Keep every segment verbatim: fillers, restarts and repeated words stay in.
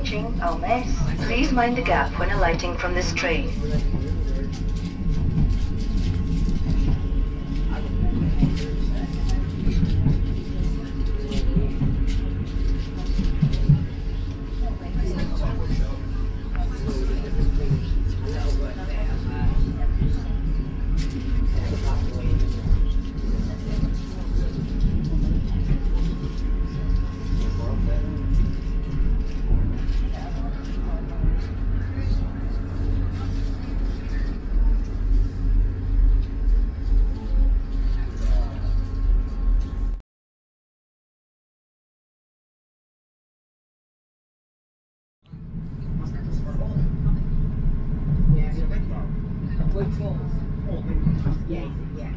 approaching Almes. Please mind the gap when alighting from this train. Yeah, yeah.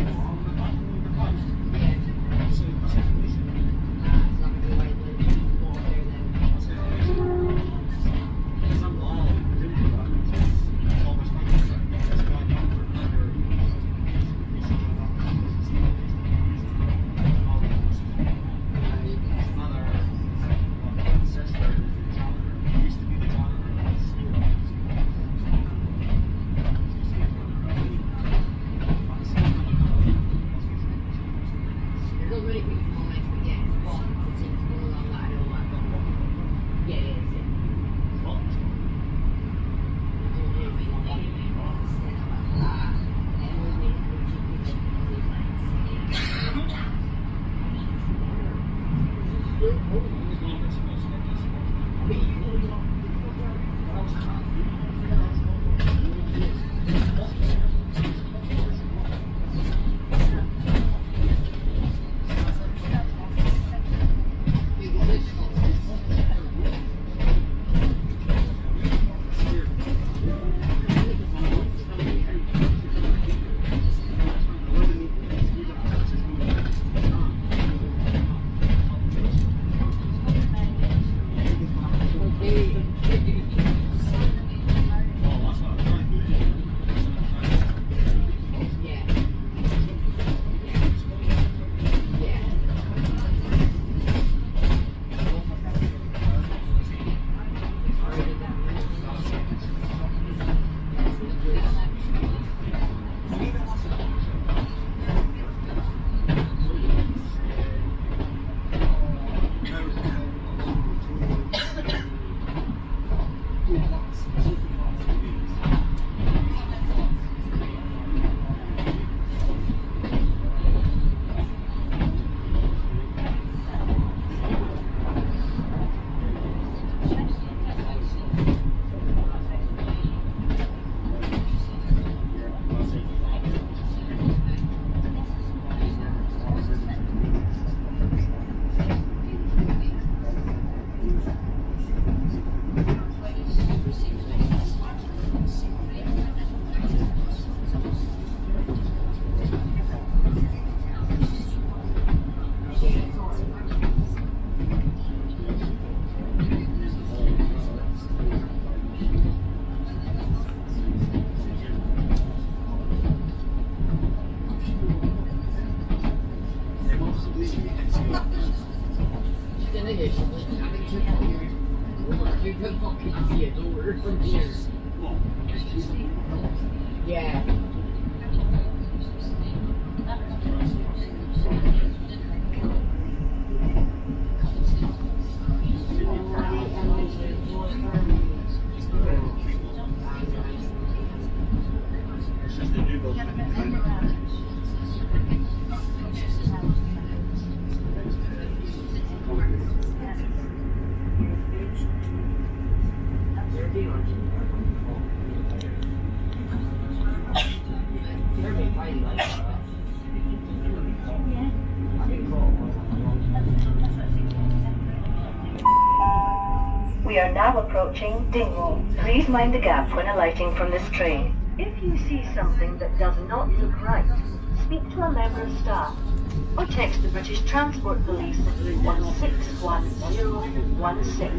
We are now approaching Dingwall. Please mind the gap when alighting from this train. If you see something that does not look right, speak to a member of staff or text the British Transport Police at one six one zero one six.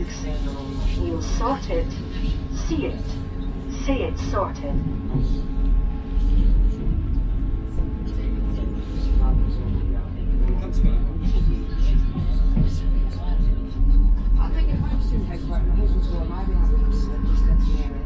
We'll sort it, see it, say it's sorted. I think if I'm still takes work, my husband's going, maybe I would just let me in.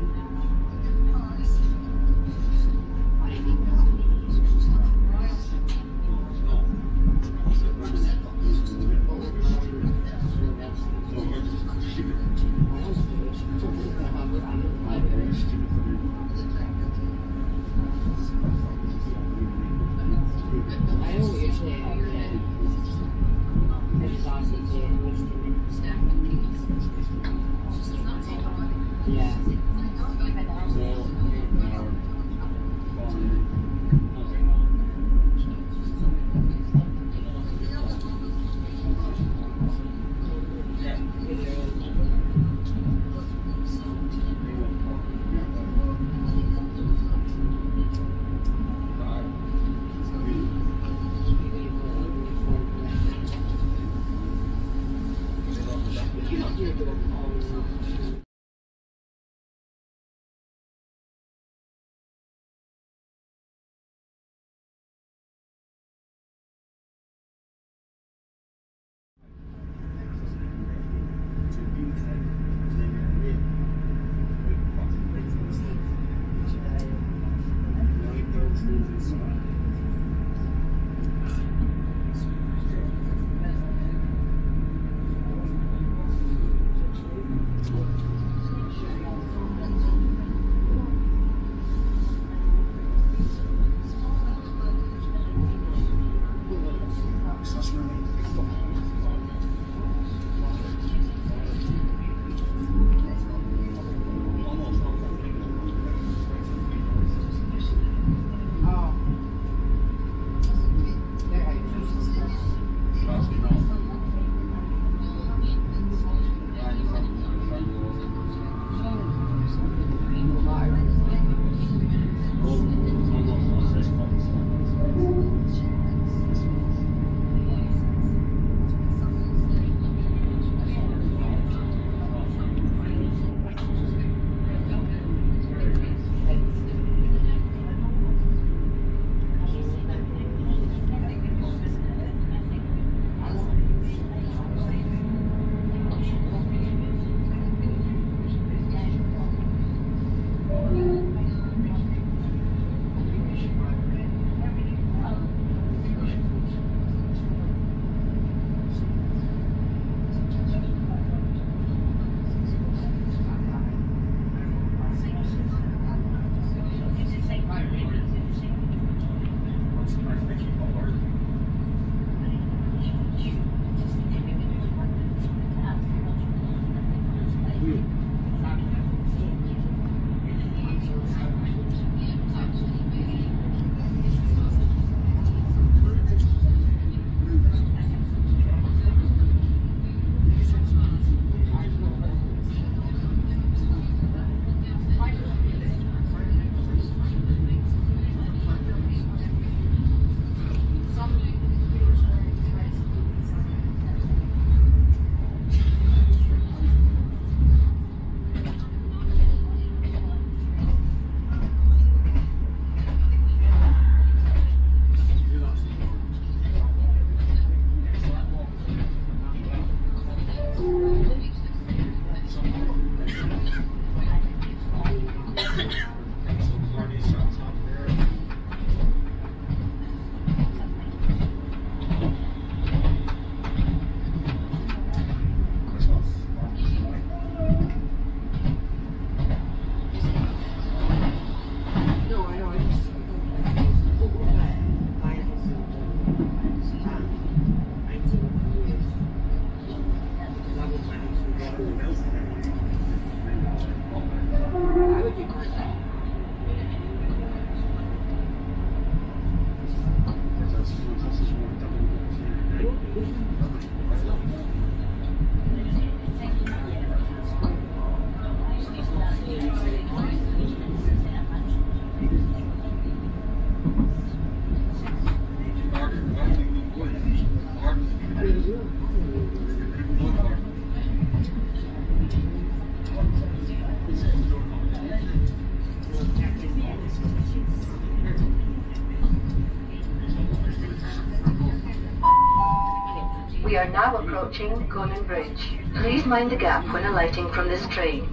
We are now approaching Conan Bridge. Please mind the gap when alighting from this train.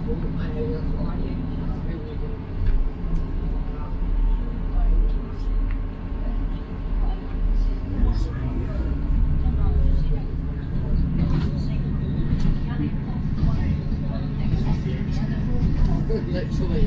Literally.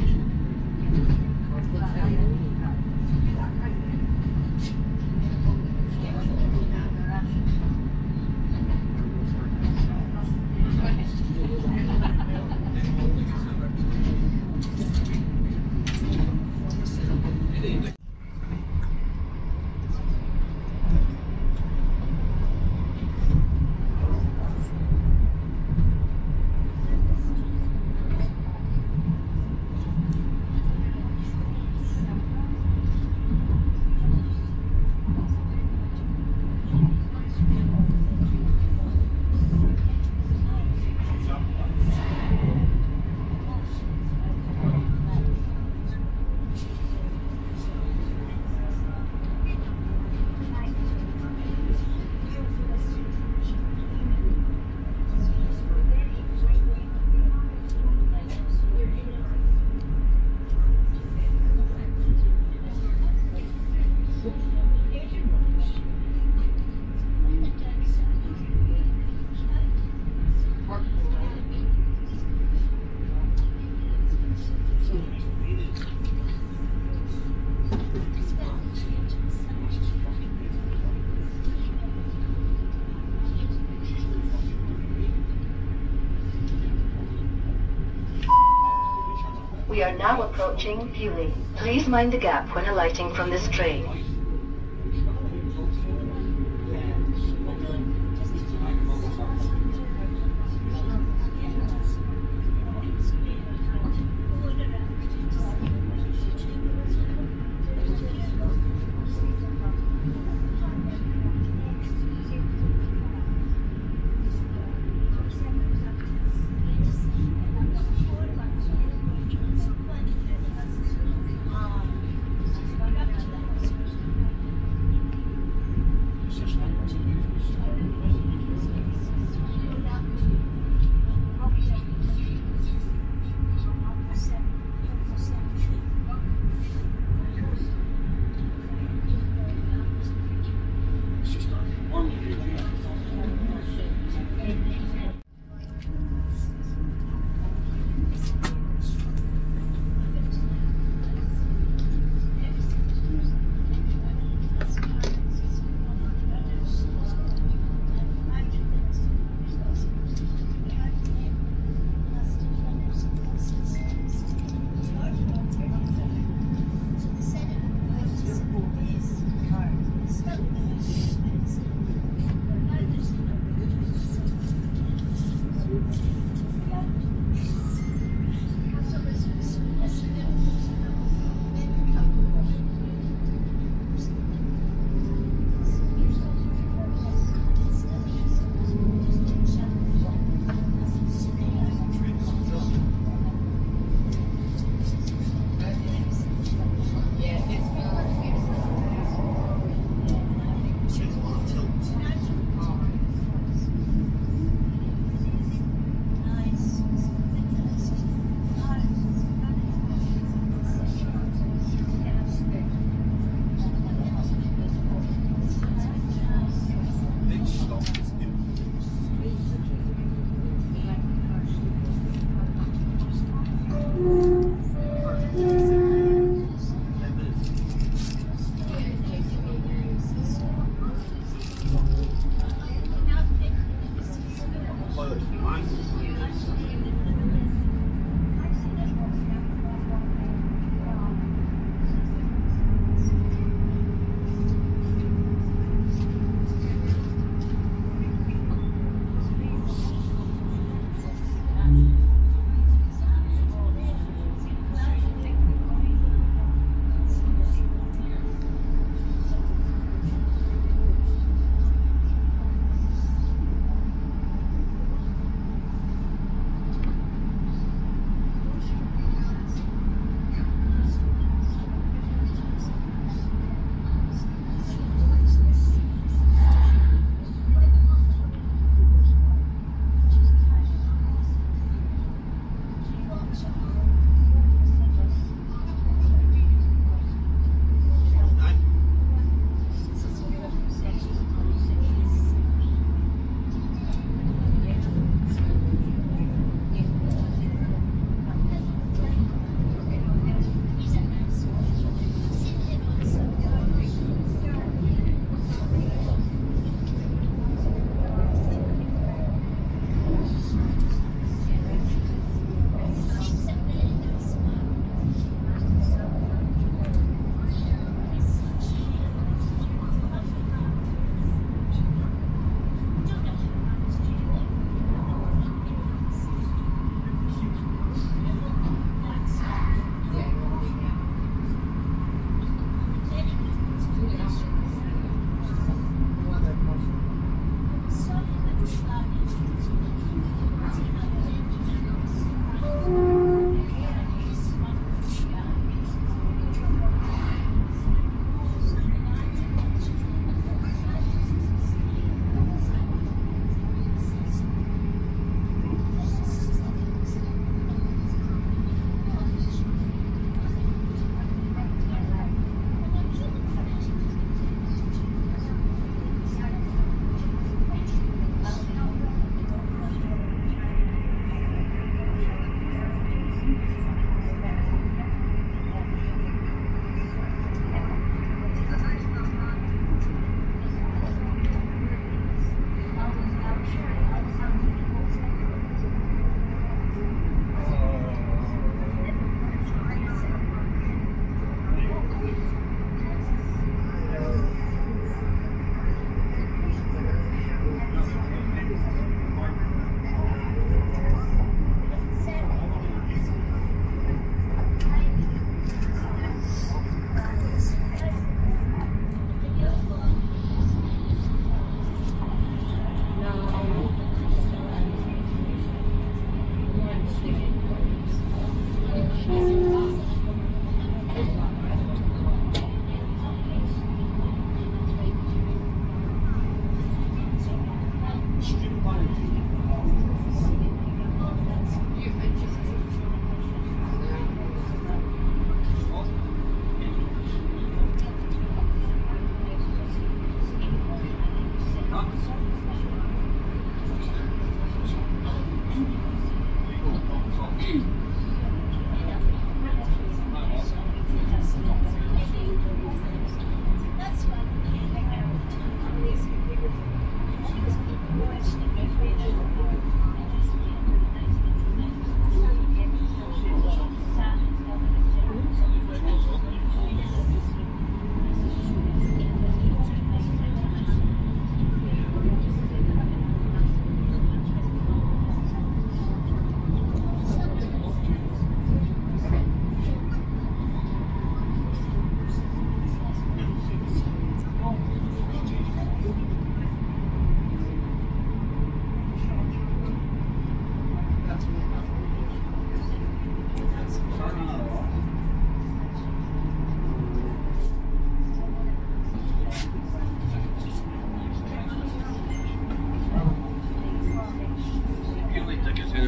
We are now approaching Beaulieu. Please mind the gap when alighting from this train.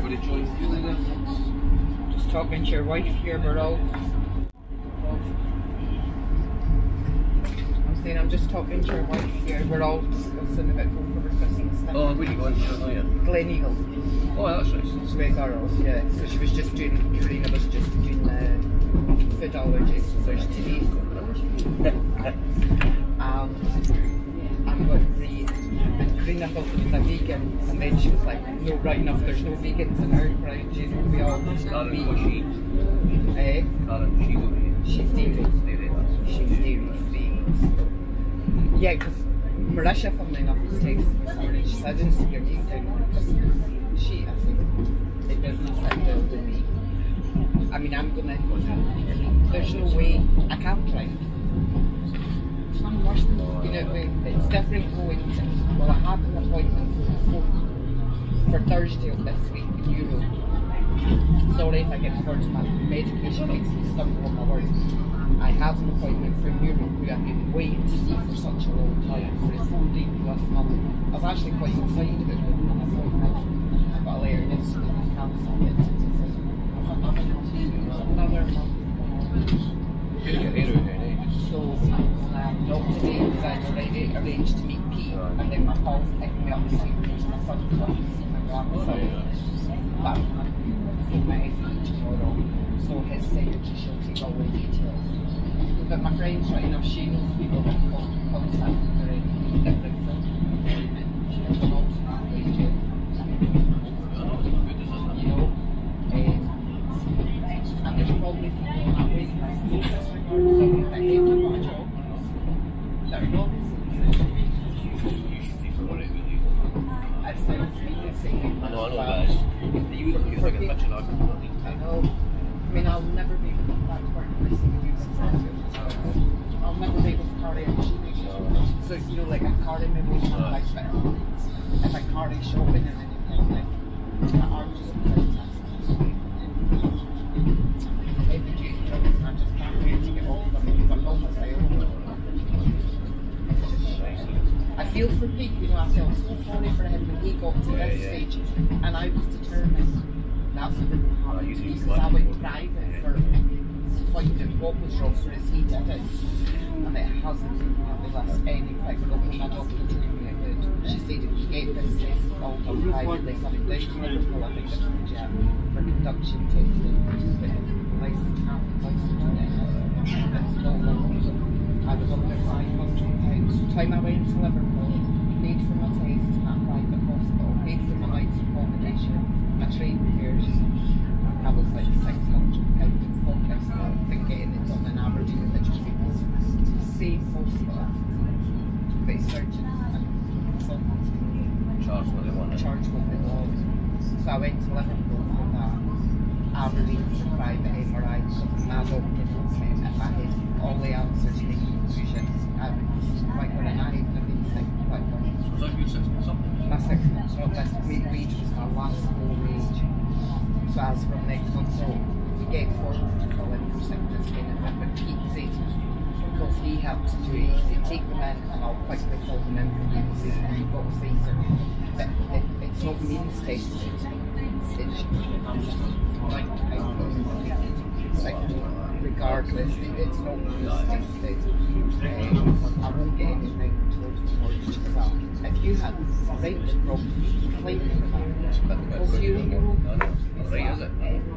everybody joins in there. Just talking to your wife here, we're all. I'm saying I'm just talking to your wife here, we're all discussing about going for Christmas. Oh, where are you going to? Oh, yeah. Glen Eagle. Oh, that's nice. It's way girls, yeah. So she was just doing, Karina was just doing the food allergies, so she's today. um, I'm going to read. Karina thought it was a vegan, and then she was like, no, right enough, there's no vegans in our crowd, you know, we all Karen, be. what's she? Eh? Karen, she will be. She's dairy. Dairy, that's She's dairy free. Yeah, because Marisha, funnily enough, was texting this morning. She said, I didn't see your name down on Christmas. She, I think, it doesn't sit well with me. I mean, I'm gonna, there's no way, I can't drive. You know, it's different going to, well, I had an appointment for, for Thursday of this week in Europe. Sorry if I get words, my medication makes me stumble on my words. I had an appointment for Europe who I've been waiting to see for such a long time, for a full day plus month. I was actually quite excited about booking an appointment, but I later yesterday I cancelled it. Another month. So, um, not today because I'd already arranged to meet Pete, and then my Paul's picking me up to take me to my son's son to see my grandson. But I'm from my F E tomorrow, so his secretary she'll take all the details. But my friend's right enough, she knows people that have contact for any different things. She'll come out to that wages. You know? Um, and there's probably people on that waiting list that they've not got a job. That are not. It sounds really saying. I know, I know, guys. You look like a picture like I know. I mean, I'll never be able to come back to work and listen to you. I'll never be able to carry a machine. So, you know, like I carry my weight on my back. If I carry shopping and anything, like, my arm just goes out. Every day, I just can't wait to get off them because I'm almost ill. I feel for Pete, you know, I felt so sorry for him when he got to Yeah, this yeah. stage, and I was determined that's what didn't Oh, happen you to me see, because I what- went private for finding out what was wrong for his he did it, and it hasn't really left any quick look. My doctor told me it would. She said if you get this test all done privately, something down to Liverpool, I think it's legit for conduction testing, but his license, half the license on it, it's not long. I was on about five hundred pounds. Time I went to Liverpool, paid for my test at a private hospital, paid for my night's accommodation, my train fares. I was like six hundred pounds in pockets. I've been getting it done in Aberdeen, which was because same hospital, but surgeons and consultants charge what they want. charge what they want. So I went to Liverpool for that. Aberdeen for private M R I. My doctor told me if I had all the answers to the conclusions, I would be quite good and I had been sick quite well. So that's been six months up. My six months, not this wage was my last full wage. So as from next month, so we get forms to fill in for sickness benefit, but Pete said, because he helped to do it, he said take them in and I'll quickly fill them in for you. He says, and you've got to say so. But it, it's not means tested. It's like, I don't know, like, regardless, it's not means tested. Um, I won't get anything towards the mortgage because if you had rented property, you could claim for that. But because you know, it's Right, is it?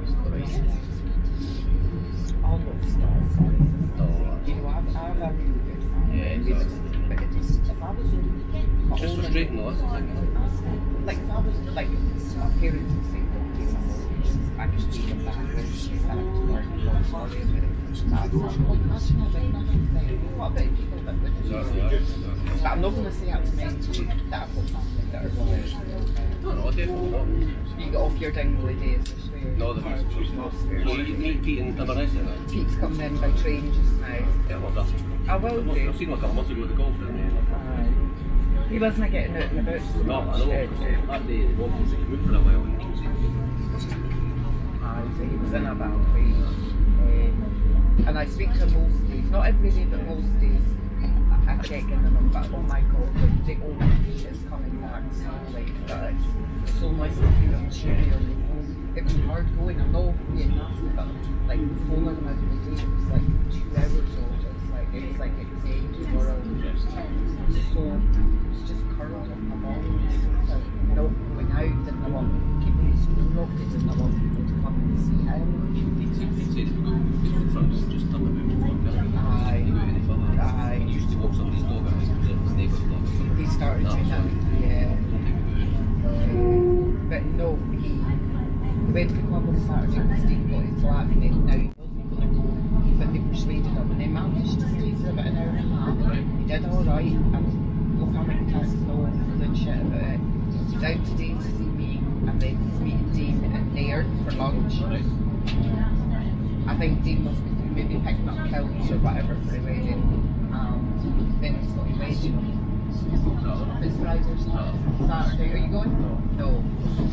almost you know, I've, I've a really good family. Yeah, We exactly. listen, but it just, if I was on my Just own, frustrating though, that's the thing. like if I was like my parents would say, "Don't do my mortgage." I could be in that house, back to work, not sorry about it. That's not what imagine having nothing there. What about people that would do Exactly, it? exactly. But I'm not going to say out to men that I've got family that are going to. No, no, definitely not. You got off your dingly days, I swear. No, the first choice not. So you meet Pete in Inverness then? Pete's coming in by train just now. Yeah, well, that's it. I will do. I've seen him a couple months ago at the golf then. Aye. He wasn't getting out and about so No, I much. know. uh, That day, the golf was moved for a while and he was Aye, so he was in a bad way. Uh, and I speak to him most days, not every day, but most days. I, I check in on him, but oh my god, the, the old Pete is coming back slowly. But it's so nice to hear on the stereo on the phone. It was hard going, I know being nasty, but like the phone on the day, it was like two hours old. It was like, it was like it's ages or so it was just curled up my bones. Like, no going out, didn't want keeping the school locked, didn't want people to come and see him. He'd say, he'd say that we go in front, just tell them about one girl. Aye. He knew any further. Aye. He used to walk somebody's dog out, his neighbour's dog. He started doing that, yeah. But no, he, he went to the club on Saturday and Steve got his blackmail. Now he wasn't going to go, but they persuaded him and they managed to stay for about an hour and a half. He did alright, and look how many times no one did shit about it. He's out today to see me, and then he's meeting Dean and Nairn for lunch. I think Dean must be maybe picking up kilts or whatever for a wedding. Um, then he's got a wedding. It's Friday or Saturday. Are you going? No.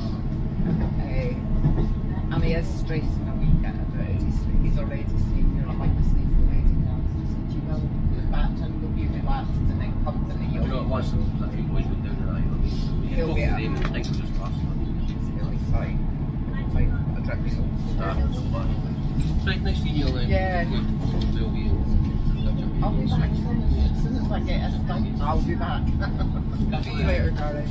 Uh, and he is stressing a wee bit about it. He's, he's already saying, you know, like the sleep for wedding dance. He said, you will go back and we'll be relaxed and then come to the You know, it was a few boys went down the night. I mean, He'll be name and things just passed. He'll be fine. He'll be fine. I'll drink me home. Right, nice to you then. Yeah. They'll be. I'll be back soon as, as soon as I get a stung. I'll be back. See you later, darling.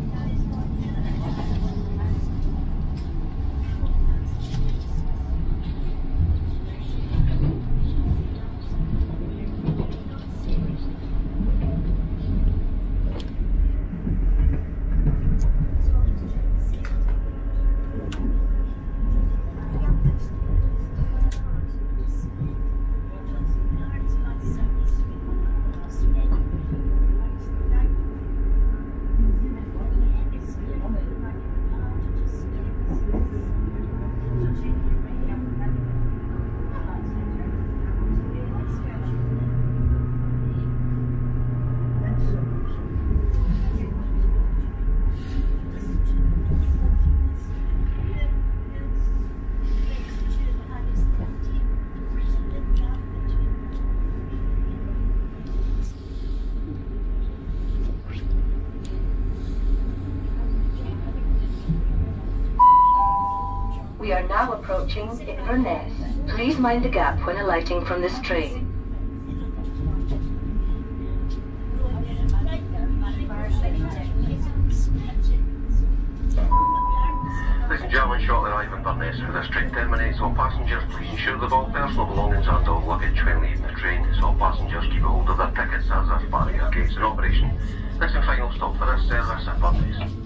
We are now approaching Inverness. Please mind the gap when alighting from this train. Ladies and gentlemen, shortly arrive in Inverness for this train terminates. All passengers, please ensure that all personal belongings and all luggage when leaving the train. So all passengers keep a hold of their tickets as this part of your gates in operation. This is the final stop for this service, Inverness.